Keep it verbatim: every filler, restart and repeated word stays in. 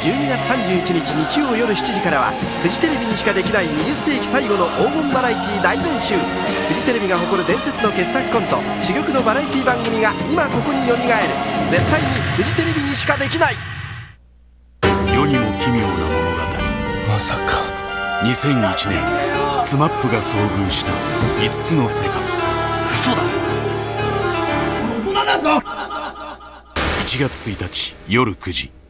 じゅうにがつさんじゅういちにち日曜夜しちじからはフジテレビにしかできないにじゅっせいき最後の黄金バラエティ大全集。フジテレビが誇る伝説の傑作コント、珠玉のバラエティ番組が今ここによみがえる。絶対にフジテレビにしかできない。 世にも奇妙な物語。 まさかにせんいちねんスマップが遭遇したいつつの世界。 嘘だ。大人だぞ。 いちがつついたち夜くじ。